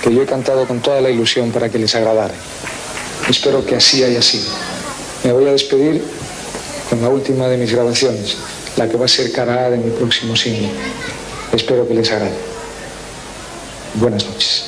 que yo he cantado con toda la ilusión para que les agradara. Espero que así haya sido. Me voy a despedir con la última de mis grabaciones, la que va a ser cara A de mi próximo single. Espero que les agrade. Buenas noches.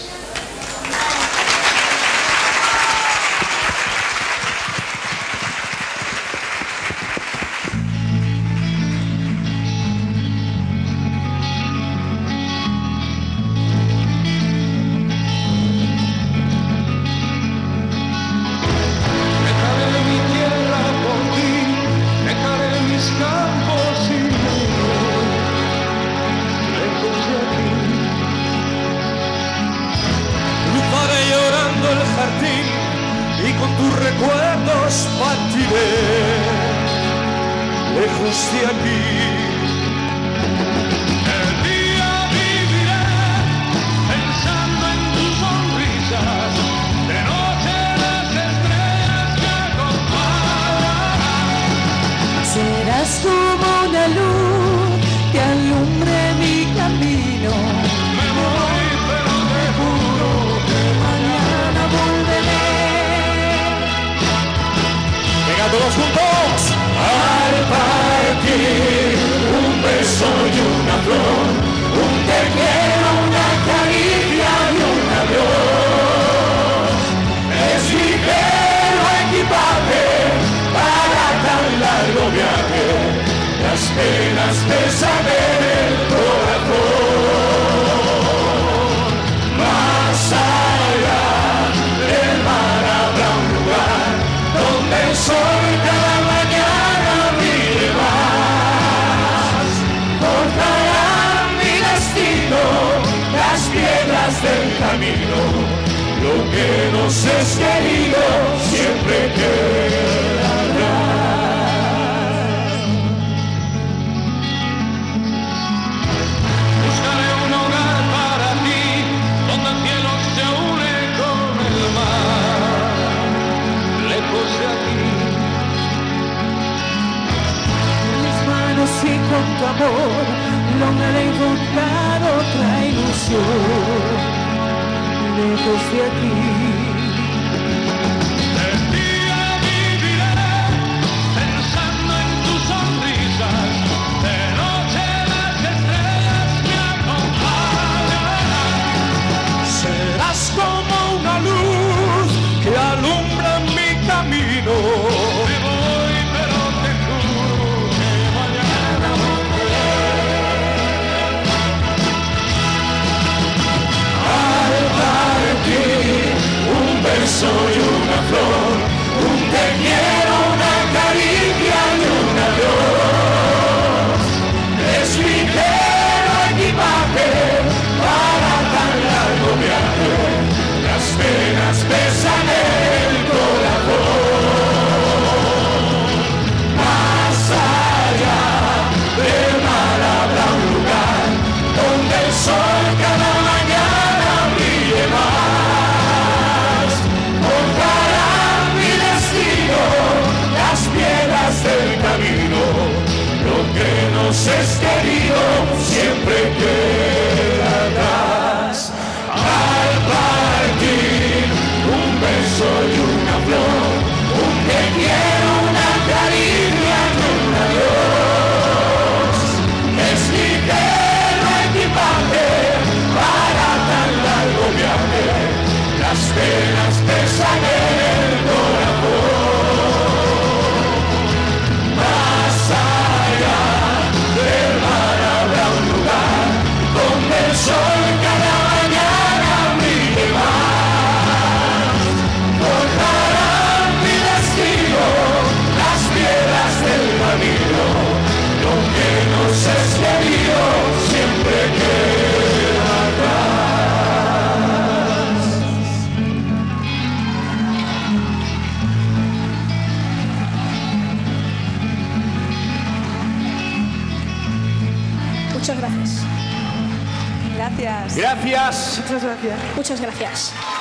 Y con tus recuerdos partiré lejos de aquí. El día viviré pensando en tus sonrisas, de noche las estrellas me acompañarán. Serás como una luz que alumbre mi camino. Me voy, pero te juro que mañana volveré. Venga todos juntos. Al partir, un beso y una flor, un te quiero, una caricia y un adiós. Es mi ligero equipaje para tan largo viaje, las penas pesan en el corazón. Más allá del mar habrá un lugar donde el sol cada mañana brille más. Cortarán mi destino las piedras del camino, lo que nos es querido siempre quedará. Buscaré un hogar para ti, donde el cielo se une con el mar, lejos de aquí. Mis manos y con tu amor lograré encontrar otra ilusión lejos de aquí. El día viviré pensando en tus sonrisas, de noche las estrellas me acompañarán. Serás como una luz que alumbra mi camino. Me voy, pero te juro que mañana volveré. Al partir, un beso y una flor, un te quiero, una caricia y un adiós. Es ligero equipaje para tan largo viaje, las penas pesan en el corazón. Más allá del mar habrá un lugar donde el sol cada mañana brille más. Cortarán mi destino las piedras del camino, lo que nos es querido siempre queda atrás. Al partir, un beso y una flor, un te quiero, una caricia y un adiós. Es ligero equipaje para tan largo viaje, las penas pesan en el corazón. Más allá del mar habrá un lugar donde el sol cada mañana brille más. Cortarán mi destino las piedras del camino, lo que nos es querido siempre queda atrás. Muchas gracias. Gracias. Gracias. Muchas gracias. Muchas gracias.